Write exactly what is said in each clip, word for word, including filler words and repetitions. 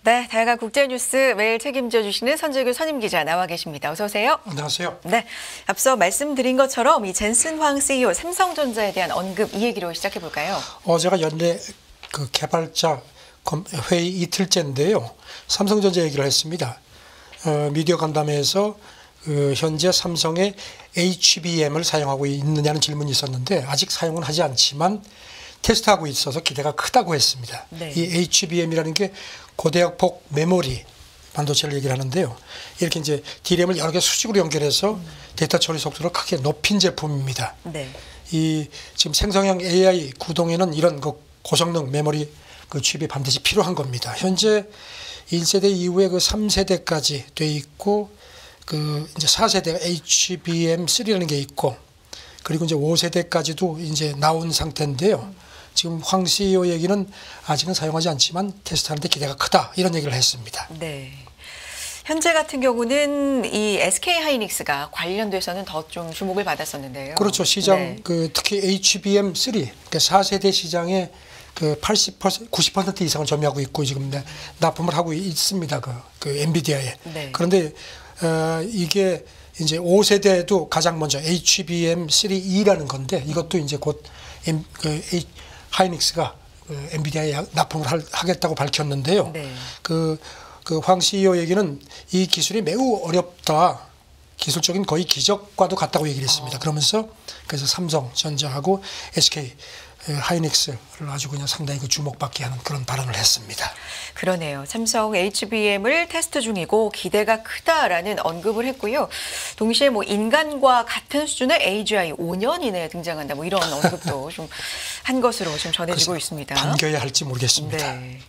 네, 다양한 국제 뉴스 매일 책임져 주시는 선재규 선임 기자 나와 계십니다. 어서 오세요. 안녕하세요. 네, 앞서 말씀드린 것처럼 이 젠슨 황 씨이오 삼성전자에 대한 언급 이 얘기로 시작해 볼까요? 어제가 연내 그 개발자 회의 이틀째인데요. 삼성전자 얘기를 했습니다. 어, 미디어 간담회에서 그 현재 삼성의 에이치비엠을 사용하고 있느냐는 질문이 있었는데 아직 사용은 하지 않지만 테스트하고 있어서 기대가 크다고 했습니다. 네. 이 에이치비엠이라는 게 고대역폭 메모리 반도체를 얘기를 하는데요. 이렇게 이제 디램을 여러 개 수직으로 연결해서 음. 데이터 처리 속도를 크게 높인 제품입니다. 네. 이 지금 생성형 에이아이 구동에는 이런 그 고성능 메모리 그 칩이 반드시 필요한 겁니다. 현재 일 세대 이후에 그 삼 세대까지 돼 있고 그 이제 사 세대가 에이치비엠 쓰리라는 게 있고 그리고 이제 오 세대까지도 이제 나온 상태인데요. 음. 지금 황 씨이오 얘기는 아직은 사용하지 않지만 테스트하는데 기대가 크다 이런 얘기를 했습니다. 네. 현재 같은 경우는 이 에스케이하이닉스가 관련돼서는 더 좀 주목을 받았었는데요. 그렇죠. 시장 네. 그 특히 에이치비엠 쓰리 그러니까 사 세대 시장의 그 팔십 퍼센트, 구십 퍼센트 이상을 점유하고 있고 지금 납품을 하고 있습니다. 그, 그 엔비디아에. 네. 그런데 어, 이게 이제 오 세대도 가장 먼저 에이치비엠 쓰리 이라는 건데 이것도 이제 곧 엠, 그 하이닉스가 그 엔비디아에 납품을 할, 하겠다고 밝혔는데요. 네. 그, 그 황 씨이오 얘기는 이 기술이 매우 어렵다. 기술적인 거의 기적과도 같다고 얘기를 했습니다. 어. 그러면서 그래서 삼성전자하고 에스케이 하이닉스를 아주 그냥 상당히 그 주목받게 하는 그런 발언을 했습니다. 그러네요. 삼성 에이치비엠을 테스트 중이고 기대가 크다라는 언급을 했고요. 동시에 뭐 인간과 같은 수준의 에이지아이 오 년 이내에 등장한다. 뭐 이런 언급도 좀 한 것으로 좀 전해지고 있습니다. 반겨야 할지 모르겠습니다. 네.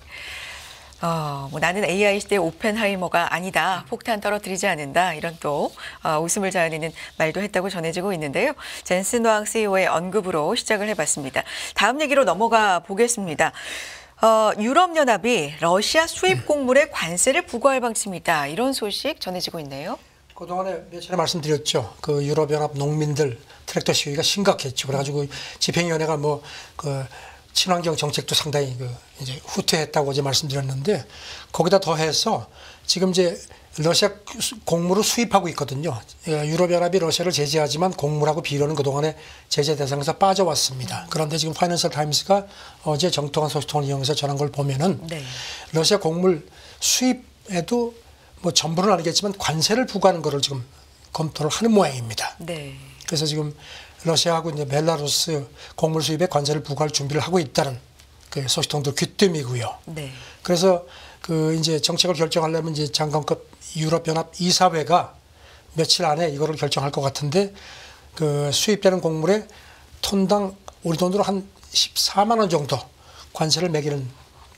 어, 뭐 나는 에이아이 시대의 오펜하이머가 아니다. 폭탄 떨어뜨리지 않는다. 이런 또 어, 웃음을 자아내는 말도 했다고 전해지고 있는데요. 젠슨 황 씨이오의 언급으로 시작을 해봤습니다. 다음 얘기로 넘어가 보겠습니다. 어, 유럽연합이 러시아 수입 곡물에 관세를 부과할 방침이다. 이런 소식 전해지고 있네요. 그동안에 몇 차례 말씀드렸죠. 그 유럽연합 농민들 트랙터 시위가 심각했죠. 그래가지고 집행위원회가 뭐 그 친환경 정책도 상당히 그 이제 후퇴했다고 어제 말씀드렸는데 거기다 더해서 지금 이제 러시아 곡물을 수입하고 있거든요. 유럽연합이 러시아를 제재하지만 곡물하고 비료는 그동안에 제재 대상에서 빠져왔습니다. 그런데 지금 파이낸셜 타임스가 어제 정통한 소식통을 이용해서 전한 걸 보면은 네. 러시아 곡물 수입에도 뭐 전부는 아니겠지만 관세를 부과하는 것을 지금 검토를 하는 모양입니다. 네. 그래서 지금 러시아하고 이제 벨라루스 곡물 수입에 관세를 부과할 준비를 하고 있다는 그 소식통도 귀뜸이고요. 네. 그래서 그 이제 정책을 결정하려면 이제 장관급 유럽연합 이사회가 며칠 안에 이거를 결정할 것 같은데 그 수입되는 곡물에 톤당 우리 돈으로 한 십사만 원 정도 관세를 매기는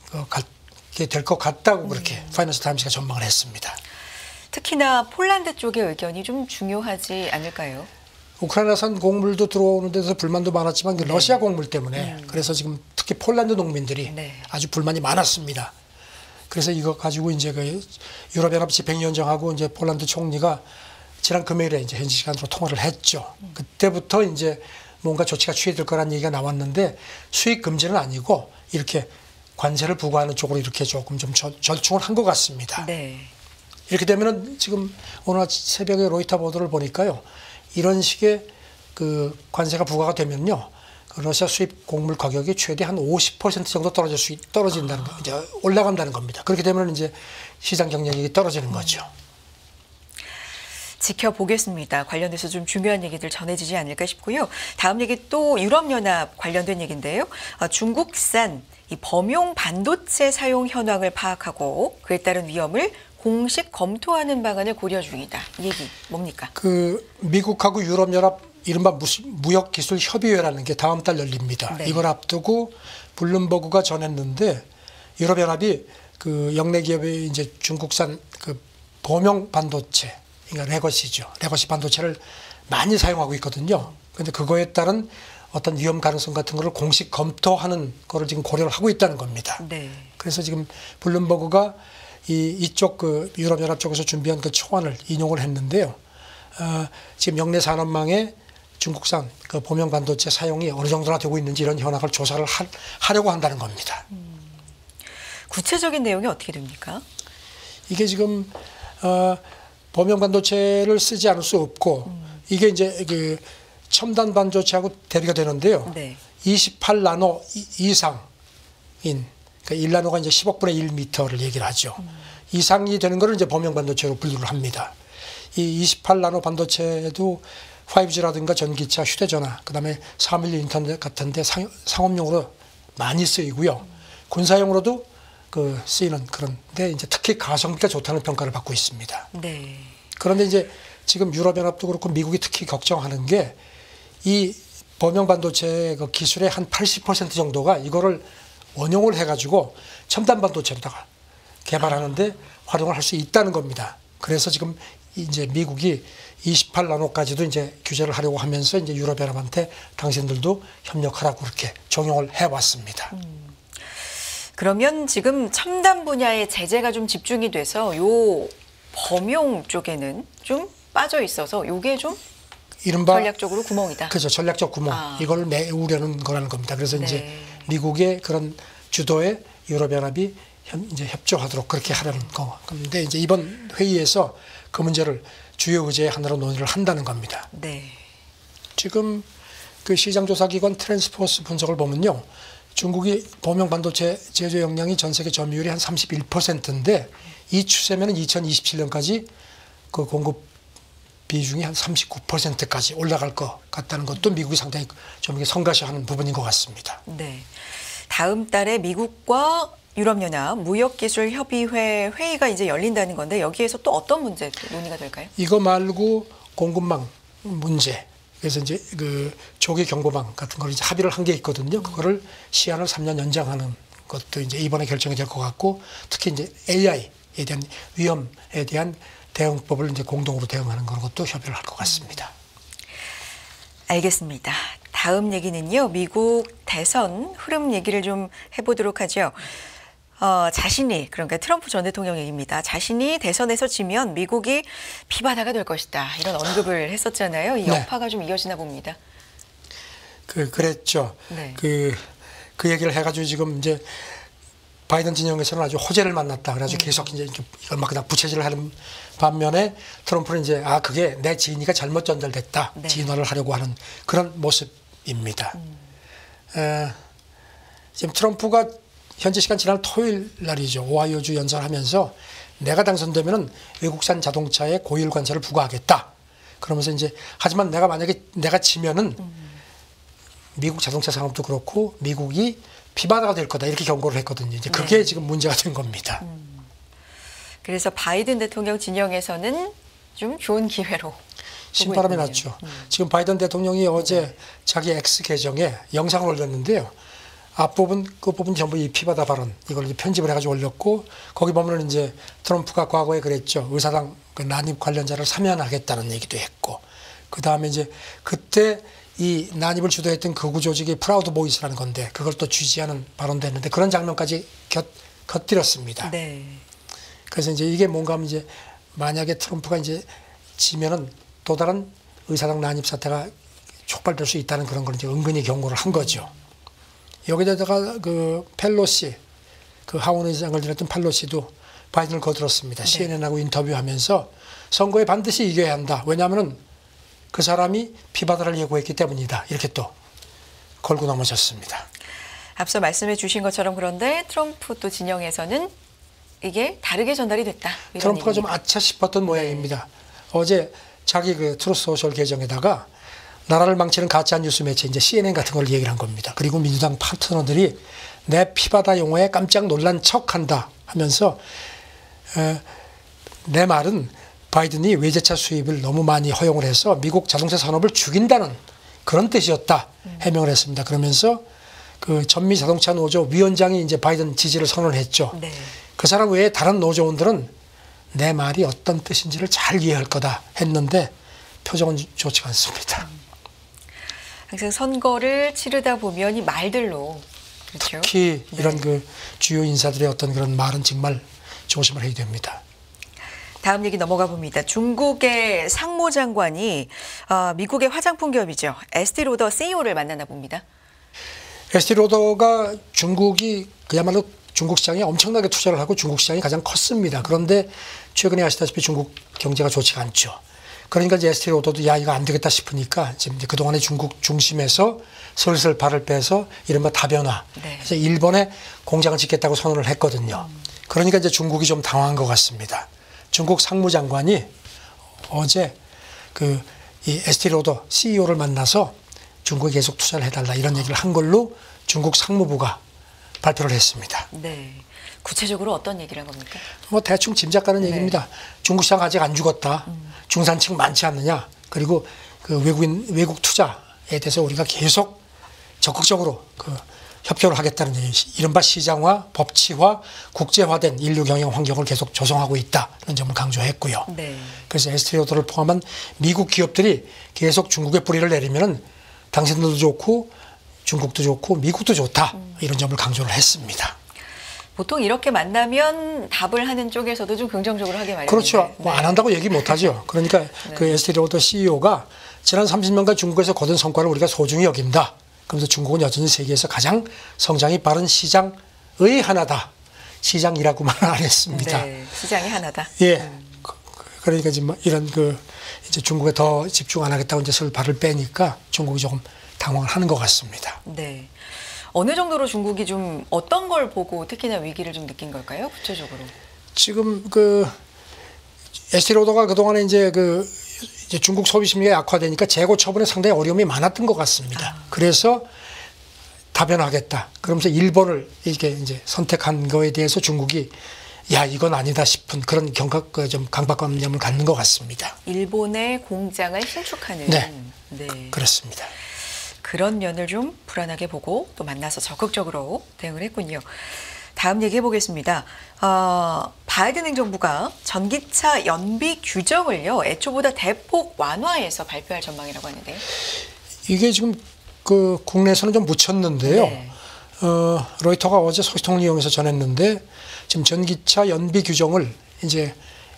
게 될 것 같다고 그렇게 음. 파이낸셜 타임스가 전망을 했습니다. 특히나 폴란드 쪽의 의견이 좀 중요하지 않을까요? 우크라이나산 곡물도 들어오는 데서 불만도 많았지만 그 러시아 네. 곡물 때문에 음. 그래서 지금 특히 폴란드 농민들이 네. 아주 불만이 많았습니다. 그래서 이거 가지고 이제 그 유럽연합 집행위원장하고 이제 폴란드 총리가 지난 금요일에 이제 현지 시간으로 통화를 했죠. 음. 그때부터 이제 뭔가 조치가 취해질 거라는 얘기가 나왔는데 수입 금지는 아니고 이렇게 관세를 부과하는 쪽으로 이렇게 조금 좀 절충을 한 것 같습니다. 네. 이렇게 되면은 지금 오늘 새벽에 로이터 보도를 보니까요. 이런 식의 그 관세가 부과가 되면요. 그 러시아 수입 곡물 가격이 최대 한 오십 퍼센트 정도 떨어질 수, 떨어진다는 거, 이제 올라간다는 겁니다. 그렇게 되면 이제 시장 경쟁력이 떨어지는 거죠. 지켜보겠습니다. 관련돼서 좀 중요한 얘기들 전해지지 않을까 싶고요. 다음 얘기 또 유럽연합 관련된 얘기인데요. 중국산 이 범용 반도체 사용 현황을 파악하고 그에 따른 위험을 공식 검토하는 방안을 고려 중이다. 이 얘기 뭡니까? 그 미국하고 유럽연합 이른바 무역기술협의회라는 게 다음 달 열립니다. 네. 이걸 앞두고 블룸버그가 전했는데 유럽연합이 그 영내 기업의 이제 중국산 그 범용 반도체, 그러니까 레거시죠. 레거시 반도체를 많이 사용하고 있거든요. 그런데 그거에 따른 어떤 위험 가능성 같은 거를 공식 검토하는 거를 지금 고려를 하고 있다는 겁니다. 네. 그래서 지금 블룸버그가 이, 이쪽 그 유럽연합 쪽에서 준비한 그 초안을 인용을 했는데요. 어, 지금 영내 산업망에 중국산 그 범용 반도체 사용이 어느 정도나 되고 있는지 이런 현황을 조사를 하, 하려고 한다는 겁니다. 음. 구체적인 내용이 어떻게 됩니까? 이게 지금 어, 범용 반도체를 쓰지 않을 수 없고 음. 이게 이제 그 첨단 반도체하고 대비가 되는데요. 네. 이십팔 나노 이상인 그러니까 일 나노가 이제 십억분의 일 미터를 얘기를 하죠. 음. 이상이 되는 거를 이제 범용 반도체로 분류를 합니다. 이 이십팔 나노 반도체도 파이브지라든가 전기차, 휴대전화, 그다음에 사밀리 인터넷 같은데 상, 상업용으로 많이 쓰이고요. 군사용으로도 그 쓰이는 그런데 이제 특히 가성비가 좋다는 평가를 받고 있습니다. 네. 그런데 이제 지금 유럽연합도 그렇고 미국이 특히 걱정하는 게 이 범용 반도체 그 기술의 한 팔십 퍼센트 정도가 이거를 원용을 해가지고 첨단 반도체로다가 개발하는데 활용을 할 수 있다는 겁니다. 그래서 지금 이제 미국이 이십팔 나노까지도 이제 규제를 하려고 하면서 이제 유럽연합한테 당신들도 협력하라고 그렇게 종용을 해왔습니다. 음. 그러면 지금 첨단 분야의 제재가 좀 집중이 돼서 요 범용 쪽에는 좀 빠져 있어서 요게 좀 이른바 전략적으로 구멍이다. 그렇죠. 전략적 구멍. 아. 이걸 메우려는 거라는 겁니다. 그래서 네. 이제 미국의 그런 주도에 유럽연합이 이제 협조하도록 그렇게 하려는 거. 그런데 이제 이번 회의에서 그 문제를 주요 의제의 하나로 논의를 한다는 겁니다. 네. 지금 그 시장조사기관 트랜스포스 분석을 보면요. 중국이 범용 반도체 제조 역량이 전 세계 점유율이 한 삼십일 퍼센트인데 이 추세면은 이천이십칠 년까지 그 공급 비중이 한 삼십구 퍼센트까지 올라갈 것 같다는 것도 미국이 상당히 좀 이게 성가시하는 부분인 것 같습니다. 네. 다음 달에 미국과 유럽연합 무역기술협의회 회의가 이제 열린다는 건데 여기에서 또 어떤 문제 논의가 될까요? 이거 말고 공급망 문제. 그래서 이제 그 조기 경보망 같은 걸 이제 합의를 한 게 있거든요. 그거를 시한을 삼 년 연장하는 것도 이제 이번에 결정이 될 것 같고 특히 이제 에이아이에 대한 위험에 대한 대응법을 이제 공동으로 대응하는 그런 것도 협의를 할 것 같습니다. 알겠습니다. 다음 얘기는요. 미국 대선 흐름 얘기를 좀 해보도록 하죠. 어, 자신이 그러니까 트럼프 전 대통령 얘기입니다. 자신이 대선에서 지면 미국이 피바다가 될 것이다. 이런 언급을 했었잖아요. 이 여파가 네. 좀 이어지나 봅니다. 그 그랬죠. 네. 그, 그 얘기를 해가지고 지금 이제 바이든 진영에서는 아주 호재를 만났다. 그래가지고 음. 계속 이제 이걸 막 그냥 부채질을 하는 반면에 트럼프는 이제 아 그게 내 지인이가 잘못 전달됐다. 네. 진화를 하려고 하는 그런 모습입니다. 음. 에, 지금 트럼프가 현지 시간 지난 토요일 날이죠. 오하이오주 연설하면서 내가 당선되면은 외국산 자동차에 고율 관세를 부과하겠다. 그러면서 이제 하지만 내가 만약에 내가 지면은 음. 미국 자동차 산업도 그렇고 미국이 피바다가 될 거다 이렇게 경고를 했거든요. 이제 그게 네. 지금 문제가 된 겁니다. 음. 그래서 바이든 대통령 진영에서는 좀 좋은 기회로 신바람이 났죠. 음. 지금 바이든 대통령이 어제 네. 자기 X 계정에 영상을 올렸는데요. 앞부분, 끝부분 전부 이 피바다 발언 이걸 이제 편집을 해가지고 올렸고 거기 보면은 이제 트럼프가 과거에 그랬죠. 의사당 그 난입 관련자를 사면하겠다는 얘기도 했고 그 다음에 이제 그때 이 난입을 주도했던 극우 조직이 프라우드 보이스라는 건데 그걸 또 지지하는 발언도 했는데 그런 장면까지 곁, 곁들였습니다. 네. 그래서 이제 이게 뭔가 하면 이제 만약에 트럼프가 이제 지면은 또 다른 의사당 난입 사태가 촉발될 수 있다는 그런 걸 이제 은근히 경고를 한 거죠. 여기다가 그 펠로시, 그 하원 의장을 지냈던 펠로시도 바이든을 거들었습니다. 네. 씨엔엔하고 인터뷰하면서 선거에 반드시 이겨야 한다. 왜냐하면은 그 사람이 피바다를 예고했기 때문이다. 이렇게 또 걸고 넘어졌습니다. 앞서 말씀해 주신 것처럼 그런데 트럼프 또 진영에서는 이게 다르게 전달이 됐다. 트럼프가 좀 아차 싶었던 모양입니다. 네. 어제 자기 그 트루스 소셜 계정에다가 나라를 망치는 가짜 뉴스 매체 이제 씨엔엔 같은 걸 얘기를 한 겁니다. 그리고 민주당 파트너들이 내 피바다 용어에 깜짝 놀란 척한다 하면서 에, 내 말은 바이든이 외제차 수입을 너무 많이 허용을 해서 미국 자동차 산업을 죽인다는 그런 뜻이었다 해명을 했습니다. 그러면서 그 전미 자동차 노조 위원장이 이제 바이든 지지를 선언했죠. 네. 그 사람 외에 다른 노조원들은 내 말이 어떤 뜻인지를 잘 이해할 거다 했는데 표정은 좋지가 않습니다. 음. 항상 선거를 치르다 보면 이 말들로 그렇죠? 특히 이런 네. 그 주요 인사들의 어떤 그런 말은 정말 조심을 해야 됩니다. 다음 얘기 넘어가 봅니다. 중국의 상무장관이 어, 미국의 화장품 기업이죠. 에스티로더 씨이오를 만나나 봅니다. 에스티로더가 중국이 그야말로 중국 시장에 엄청나게 투자를 하고 중국 시장이 가장 컸습니다. 그런데 최근에 아시다시피 중국 경제가 좋지가 않죠. 그러니까 이제 에스티로더도 야 이거 안 되겠다 싶으니까 지금 이제 그동안에 중국 중심에서 슬슬 발을 빼서 이른바 다변화. 네. 그래서 일본에 공장을 짓겠다고 선언을 했거든요. 음. 그러니까 이제 중국이 좀 당황한 것 같습니다. 중국 상무장관이 어제 그 이 에스티로더 씨이오를 만나서 중국에 계속 투자를 해달라 이런 얘기를 한 걸로 중국 상무부가 발표를 했습니다. 네. 구체적으로 어떤 얘기를 한 겁니까? 뭐 대충 짐작 가는 네. 얘기입니다. 중국 시장 아직 안 죽었다. 음. 중산층 많지 않느냐. 그리고 그 외국인 외국 투자에 대해서 우리가 계속 적극적으로 그 협조를 하겠다는 얘기. 이른바 시장화, 법치화, 국제화된 인류 경영 환경을 계속 조성하고 있다는 점을 강조했고요. 네. 그래서 에스티로더를 포함한 미국 기업들이 계속 중국에 뿌리를 내리면은 당신들도 좋고 중국도 좋고 미국도 좋다. 음. 이런 점을 강조를 했습니다. 보통 이렇게 만나면 답을 하는 쪽에서도 좀 긍정적으로 하게 마련인데. 그렇죠. 네. 뭐 안 한다고 얘기 못 하죠. 그러니까 네. 그 에스티로더 씨이오가 지난 삼십 년간 중국에서 거둔 성과를 우리가 소중히 여긴다. 그러면서 중국은 여전히 세계에서 가장 성장이 빠른 시장의 하나다. 시장이라고만 안 했습니다. 네, 시장이 하나다. 예. 음. 그러니까 지금 이런 그 이제 중국에 더 집중 안 하겠다고 이제 슬 발을 빼니까 중국이 조금 당황을 하는 것 같습니다. 네. 어느 정도로 중국이 좀 어떤 걸 보고 특히나 위기를 좀 느낀 걸까요? 구체적으로. 지금 그 에스티로더가 그동안에 이제 그 이제 중국 소비 심리가 약화되니까 재고 처분에 상당히 어려움이 많았던 것 같습니다. 아. 그래서 다변하겠다. 그러면서 일본을 이렇게 이제 선택한 거에 대해서 중국이 야 이건 아니다 싶은 그런 경각 좀 강박관념을 갖는 것 같습니다. 일본의 공장을 신축하는. 네, 네. 그렇습니다. 그런 면을 좀 불안하게 보고 또 만나서 적극적으로 대응을 했군요. 다음 얘기해 보겠습니다. 어, 바이든 행정부가 전기차 연비 규정을요 애초보다 대폭 완화해서 발표할 전망이라고 하는데요. 이게 지금 그 국내에서는 좀 묻혔는데요. 네. 어, 로이터가 어제 소식통을 이용해서 전했는데 지금 전기차 연비 규정을 이제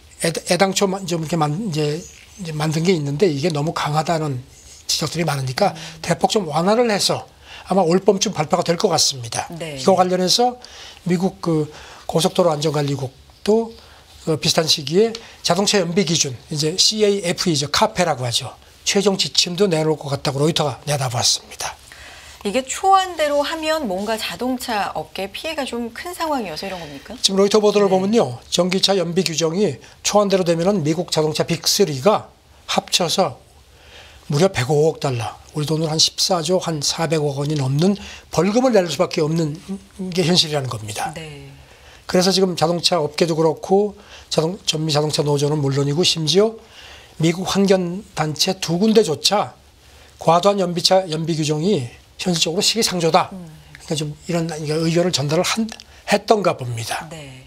애당초 좀 이렇게 만, 이제, 이제 만든 게 있는데 이게 너무 강하다는 지적들이 많으니까 음. 대폭 좀 완화를 해서 아마 올 봄쯤 발표가 될 것 같습니다. 네. 이거 관련해서 미국 그 고속도로 안전관리국도 그 비슷한 시기에 자동차 연비 기준 이제 씨에이에프이죠. 카페라고 하죠. 최종 지침도 내놓을 것 같다고 로이터가 내다봤습니다. 이게 초안대로 하면 뭔가 자동차 업계 피해가 좀 큰 상황이어서 이런 겁니까? 지금 로이터 보도를 네. 보면요. 전기차 연비 규정이 초안대로 되면은 미국 자동차 빅삼가 합쳐서 무려 백오억 달러, 우리 돈으로 한 십사조 한 사백억 원이 넘는 벌금을 낼 수밖에 없는 게 현실이라는 겁니다. 네. 그래서 지금 자동차 업계도 그렇고 자동, 전미 자동차 노조는 물론이고 심지어 미국 환경단체 두 군데조차 과도한 연비차 연비 규정이 현실적으로 시기상조다. 음. 그러니까 좀 이런 의견을 전달을 한, 했던가 봅니다. 네.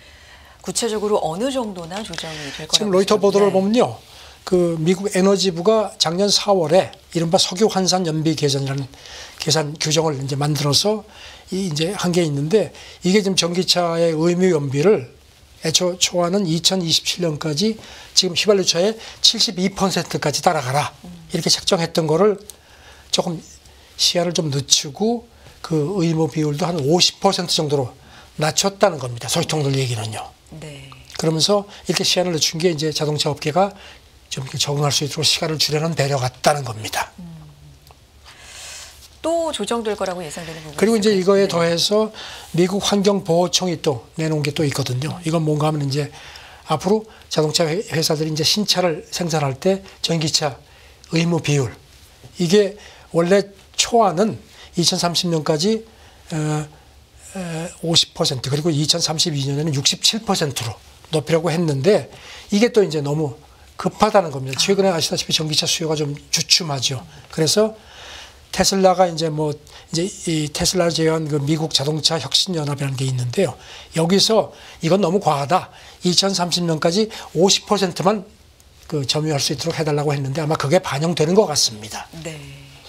구체적으로 어느 정도나 조정이 될 거라고 지금 로이터 보도를 네. 보면요. 그 미국 에너지부가 작년 사월에 이른바 석유 환산 연비 개선이라는 계산 규정을 이제 만들어서 이 이제 한 게 있는데 이게 지금 전기차의 의무 연비를 애초 초안은 이천이십칠 년까지 지금 휘발유차의 칠십이 퍼센트까지 따라가라 이렇게 책정했던 거를 조금 시야를 좀 늦추고 그 의무 비율도 한 오십 퍼센트 정도로 낮췄다는 겁니다. 소식통들 얘기는요. 네. 그러면서 이렇게 시야를 늦춘 게 이제 자동차 업계가 좀 이렇게 적응할 수 있도록 시간을 주려는 배려 같다는 겁니다. 음. 또 조정될 거라고 예상되는 부분이 그리고 이제 이거에 네. 더해서 미국 환경보호청이 또 내놓은 게 또 있거든요. 이건 뭔가 하면 이제 앞으로 자동차 회사들이 이제 신차를 생산할 때 전기차 의무 비율 이게 원래 초안은 이천삼십 년까지 오십 퍼센트 그리고 이천삼십이 년에는 육십칠 퍼센트로 높이려고 했는데 이게 또 이제 너무 급하다는 겁니다. 최근에 아시다시피 전기차 수요가 좀 주춤하죠. 그래서 테슬라가 이제 뭐 이제 이 테슬라를 제외한 그 미국 자동차 혁신연합이라는 게 있는데요. 여기서 이건 너무 과하다. 이천삼십 년까지 오십 퍼센트만 그 점유할 수 있도록 해달라고 했는데 아마 그게 반영되는 것 같습니다. 네.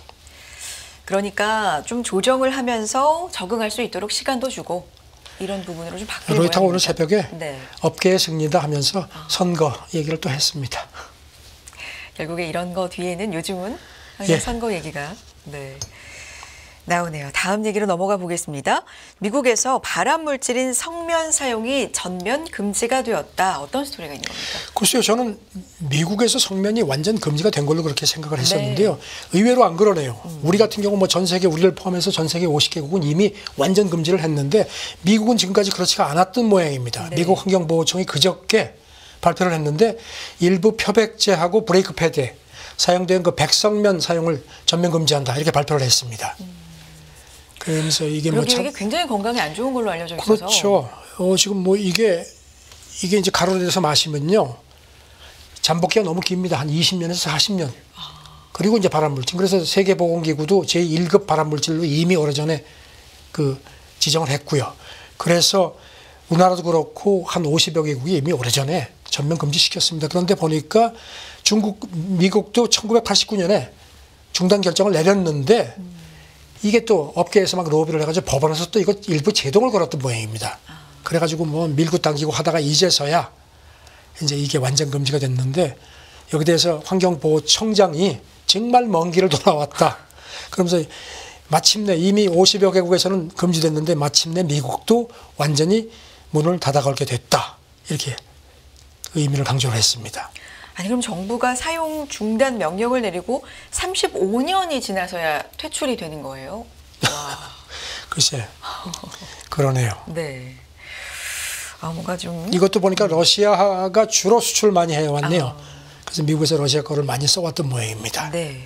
그러니까 좀 조정을 하면서 적응할 수 있도록 시간도 주고 이런 부분으로 좀 바뀌는 거예요. 로이터가 오늘 새벽에 네. 업계의 승리다 하면서 아. 선거 얘기를 또 했습니다. 결국에 이런 거 뒤에는 요즘은 항상 예. 선거 얘기가. 네. 나오네요. 다음 얘기로 넘어가 보겠습니다. 미국에서 발암 물질인 성면 사용이 전면 금지가 되었다. 어떤 스토리가 있는 겁니까? 글쎄요, 저는 미국에서 성면이 완전 금지가 된 걸로 그렇게 생각을 했었는데요. 네. 의외로 안 그러네요. 음. 우리 같은 경우 뭐 전 세계 우리를 포함해서 전 세계 오십 개국은 이미 완전 금지를 했는데 미국은 지금까지 그렇지가 않았던 모양입니다. 네. 미국 환경보호청이 그저께 발표를 했는데 일부 표백제하고 브레이크 패드에 사용된 그 백성면 사용을 전면 금지한다 이렇게 발표를 했습니다. 음. 그러면서 이게 뭐 참 이게 굉장히 건강에 안 좋은 걸로 알려져 있어서 그렇죠. 어, 지금 뭐 이게 이게 이제 가로로 돼서 마시면요 잠복기가 너무 깁니다. 한 이십 년에서 사십 년. 그리고 이제 발암물질. 그래서 세계보건기구도 제일 급 발암물질로 이미 오래전에 그 지정을 했고요. 그래서 우리나라도 그렇고 한 오십여 개국이 이미 오래전에 전면 금지시켰습니다. 그런데 보니까 중국, 미국도 천구백팔십구 년에 중단 결정을 내렸는데 음. 이게 또 업계에서 막 로비를 해가지고 법원에서 또 이거 일부 제동을 걸었던 모양입니다. 그래가지고 뭐 밀고 당기고 하다가 이제서야 이제 이게 완전 금지가 됐는데 여기 대해서 환경보호청장이 정말 먼 길을 돌아왔다. 그러면서 마침내 이미 오십여 개국에서는 금지됐는데 마침내 미국도 완전히 문을 닫아 걸게 됐다. 이렇게 의미를 강조를 했습니다. 아니 그럼 정부가 사용 중단 명령을 내리고 삼십오 년이 지나서야 퇴출이 되는 거예요? 와. 글쎄, 그러네요. 네. 아, 뭔가 좀 이것도 보니까 러시아가 주로 수출 많이 해왔네요. 아. 그래서 미국에서 러시아 거를 많이 써왔던 모양입니다. 네.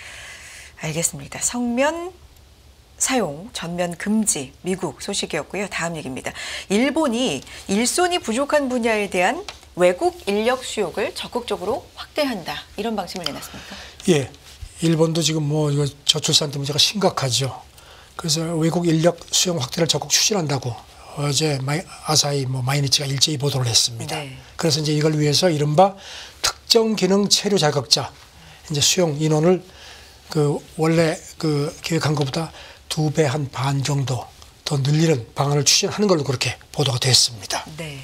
알겠습니다. 성면 사용 전면 금지 미국 소식이었고요. 다음 얘기입니다. 일본이 일손이 부족한 분야에 대한 외국 인력 수요를 적극적으로 확대한다. 이런 방침을 내놨습니까? 예. 일본도 지금 뭐 이거 저출산 문제가 심각하죠. 그래서 외국 인력 수용 확대를 적극 추진한다고 어제 마이, 아사히 뭐 마이니치가 일제히 보도를 했습니다. 네. 그래서 이제 이걸 위해서 이른바 특정 기능 체류 자격자 이제 수용 인원을 그 원래 그 계획한 것보다 두 배 한 반 정도 더 늘리는 방안을 추진하는 걸로 그렇게 보도가 됐습니다. 네.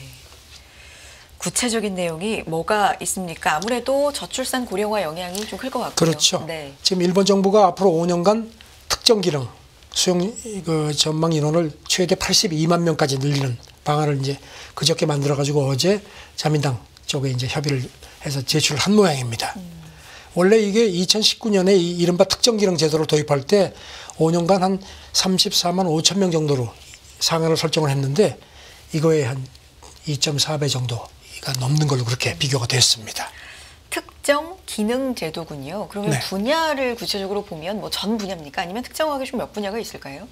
구체적인 내용이 뭐가 있습니까? 아무래도 저출산 고령화 영향이 좀 클 것 같고요. 그렇죠. 네. 지금 일본 정부가 앞으로 오 년간 특정 기능 수용 그 전망 인원을 최대 팔십이만 명까지 늘리는 방안을 이제 그저께 만들어 가지고 어제 자민당 쪽에 이제 협의를 해서 제출을 한 모양입니다. 음. 원래 이게 이천십구 년에 이 이른바 특정 기능 제도를 도입할 때 오 년간 한 삼십사만 오천 명 정도로 상한을 설정을 했는데 이거에 한 이 점 사 배 정도가 넘는 걸로 그렇게 비교가 됐습니다. 특정 기능 제도군요. 그러면 네. 분야를 구체적으로 보면 뭐 전 분야입니까? 아니면 특정하게 좀 몇 분야가 있을까요?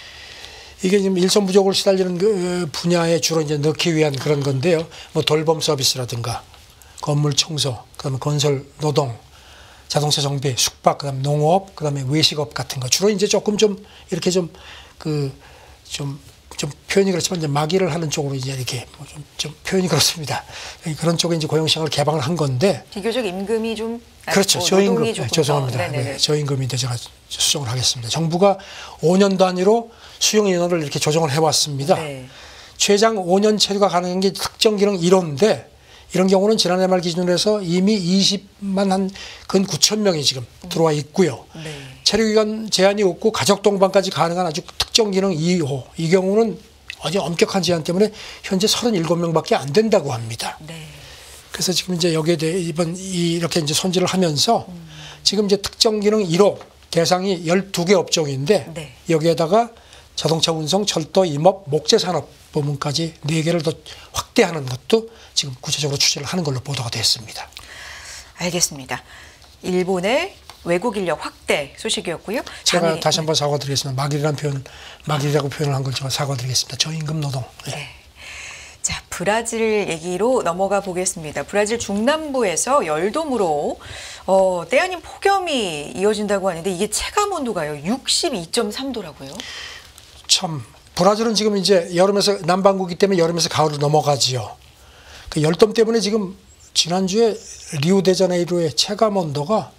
이게 지금 일손 부족을 시달리는 그 분야에 주로 이제 넣기 위한 그런 건데요. 뭐 돌봄 서비스라든가 건물 청소, 그다음에 건설 노동, 자동차 정비, 숙박, 그다음에 농업, 그다음에 외식업 같은 거 주로 이제 조금 좀 이렇게 좀 그 좀 좀 표현이 그렇지만 이제 마기를 하는 쪽으로 이제 이렇게 뭐 좀 좀 표현이 그렇습니다. 그런 쪽에 이제 고용 시장을 개방을 한 건데 비교적 임금이 좀 그렇죠. 저임금 네, 죄송합니다. 네, 저임금인데 제가 수정을 하겠습니다. 정부가 오 년 단위로 수용 인원을 이렇게 조정을 해왔습니다. 네. 최장 오 년 체류가 가능한 게 특정 기능 일 호인데 이런 경우는 지난해 말 기준으로 해서 이미 이십만 한 근 구천 명이 지금 들어와 있고요. 네. 체류기간 제한이 없고 가족 동반까지 가능한 아주 특정 기능 이 호. 이 경우는 아주 엄격한 제한 때문에 현재 삼십칠 명밖에 안 된다고 합니다. 네. 그래서 지금 이제 여기에 대해 이번 이렇게 이제 손질을 하면서 음. 지금 이제 특정 기능 일 호 대상이 열두 개 업종인데 네. 여기에다가 자동차 운송, 철도, 임업, 목재 산업 부문까지 네 개를 더 확대하는 것도 지금 구체적으로 추진을 하는 걸로 보도가 됐습니다. 알겠습니다. 일본의 외국 인력 확대 소식이었고요. 제가 당연히, 다시 한번 네. 사과드리겠습니다. 막일이라는 표현, 막일이라고 표현을 한 걸 제가 사과드리겠습니다. 저임금 노동. 네. 네. 자, 브라질 얘기로 넘어가 보겠습니다. 브라질 중남부에서 열돔으로 어, 때 아닌 폭염이 이어진다고 하는데 이게 체감 온도가요 육십이 점 삼 도라고요. 참 브라질은 지금 이제 여름에서 남반구기 때문에 여름에서 가을로 넘어가지요. 그 열돔 때문에 지금 지난주에 리우데자네이루의 체감 온도가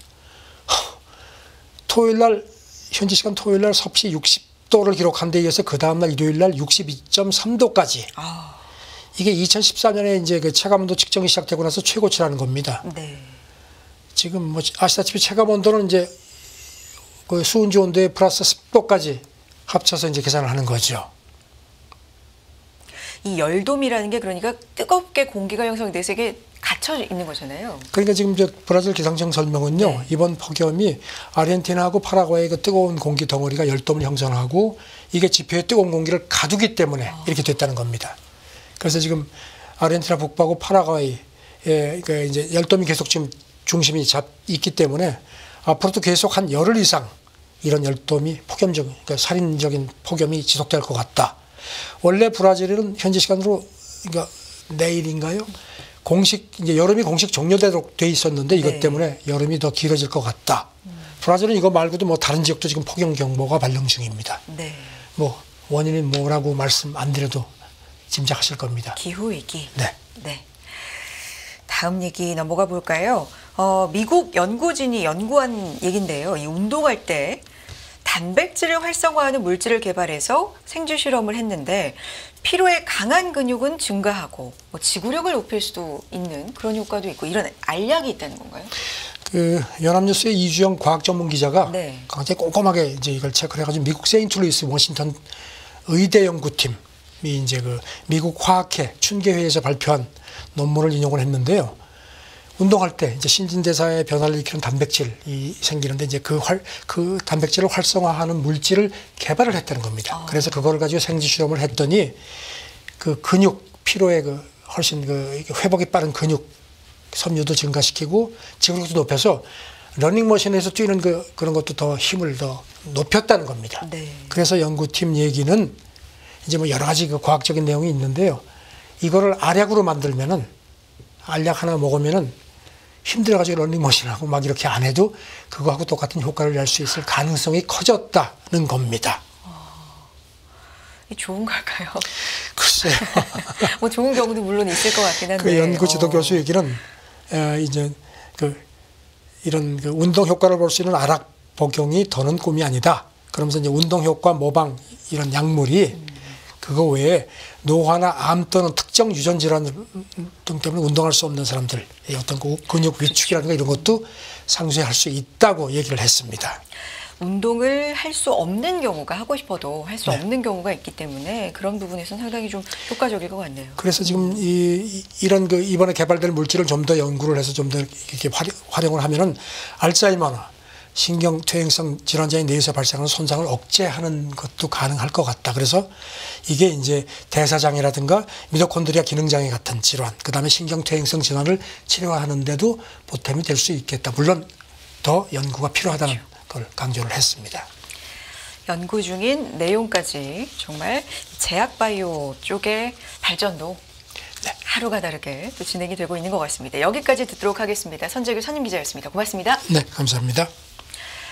토요일 날 현지 시간 토요일 날 섭씨 육십 도를 기록한 데 이어서 그 다음 날 일요일 날 육십이 점 삼 도까지. 아. 이게 이천십사 년에 이제 그 체감 온도 측정이 시작되고 나서 최고치라는 겁니다. 네. 지금 뭐 아시다시피 체감 온도는 이제 그 수온지 온도에 플러스 습도까지 합쳐서 이제 계산을 하는 거죠. 이 열돔이라는 게 그러니까 뜨겁게 공기가 형성돼서 이게 갇혀 있는 거잖아요. 그러니까 지금 저 브라질 기상청 설명은요. 네. 이번 폭염이 아르헨티나하고 파라과이의 그 뜨거운 공기 덩어리가 열돔을 형성하고 이게 지표에 뜨거운 공기를 가두기 때문에 아. 이렇게 됐다는 겁니다. 그래서 지금 아르헨티나 북부하고 파라과이에 그 이제 열돔이 계속 지금 중심이 잡 있기 때문에 앞으로도 계속 한 열흘 이상 이런 열돔이 폭염적, 그러니까 살인적인 폭염이 지속될 것 같다. 원래 브라질은 현지 시간으로 그러니까 내일인가요? 공식 이제 여름이 공식 종료되도록 돼 있었는데 이것 네. 때문에 여름이 더 길어질 것 같다. 음. 브라질은 이거 말고도 뭐 다른 지역도 지금 폭염 경보가 발령 중입니다. 네. 뭐 원인이 뭐라고 말씀 안 드려도 짐작하실 겁니다. 기후 위기. 네. 네. 다음 얘기 넘어가 볼까요? 어, 미국 연구진이 연구한 얘긴데요. 이 운동할 때 단백질을 활성화하는 물질을 개발해서 생주 실험을 했는데 피로에 강한 근육은 증가하고 뭐 지구력을 높일 수도 있는 그런 효과도 있고 이런 알약이 있다는 건가요? 그 연합뉴스의 이주영 과학 전문 기자가 네. 굉장히 꼼꼼하게 이제 이걸 체크를 해가지고 미국 세인트루이스 워싱턴 의대 연구팀이 이제 그 미국 화학회 춘계회에서 발표한 논문을 인용을 했는데요. 운동할 때 이제 신진대사의 변화를 일으키는 단백질이 생기는데 이제 그 활, 그 단백질을 활성화하는 물질을 개발을 했다는 겁니다. 아. 그래서 그거를 가지고 생지 실험을 했더니 그 근육 피로의 그 훨씬 그 회복이 빠른 근육 섬유도 증가시키고 지구력도 높여서 러닝머신에서 뛰는 그 그런 것도 더 힘을 더 높였다는 겁니다. 네. 그래서 연구팀 얘기는 이제 뭐 여러 가지 그 과학적인 내용이 있는데요. 이거를 알약으로 만들면은 알약 하나 먹으면은 힘들어가지고 러닝머신하고 막 이렇게 안 해도 그거하고 똑같은 효과를 낼 수 있을 가능성이 커졌다는 겁니다. 이 좋은 걸까요? 글쎄요. 뭐 좋은 경우도 물론 있을 것 같긴 한데. 그 연구 지도 어. 교수 얘기는 에, 이제 그 이런 그 운동 효과를 볼 수 있는 알약 복용이 더는 꿈이 아니다. 그러면서 이제 운동 효과 모방 이런 약물이 음. 그거 외에 노화나 암 또는 특정 유전 질환 등 때문에 운동할 수 없는 사람들의 어떤 그 근육 위축이라든가 이런 것도 상쇄할 수 있다고 얘기를 했습니다. 운동을 할 수 없는 경우가 하고 싶어도 할 수 네. 없는 경우가 있기 때문에 그런 부분에서는 상당히 좀 효과적일 것 같네요. 그래서 지금 이, 이런 그 이번에 개발될 물질을 좀 더 연구를 해서 좀 더 이렇게 활용을 하면은 알츠하이머나 신경퇴행성 질환자의 뇌에서 발생하는 손상을 억제하는 것도 가능할 것 같다. 그래서 이게 이제 대사장애라든가 미토콘드리아 기능장애 같은 질환, 그 다음에 신경퇴행성 질환을 치료하는데도 보탬이 될 수 있겠다. 물론 더 연구가 필요하다는 걸 강조를 했습니다. 연구 중인 내용까지 정말 제약바이오 쪽의 발전도 네. 하루가 다르게 또 진행이 되고 있는 것 같습니다. 여기까지 듣도록 하겠습니다. 선재규 선임 기자였습니다. 고맙습니다. 네, 감사합니다.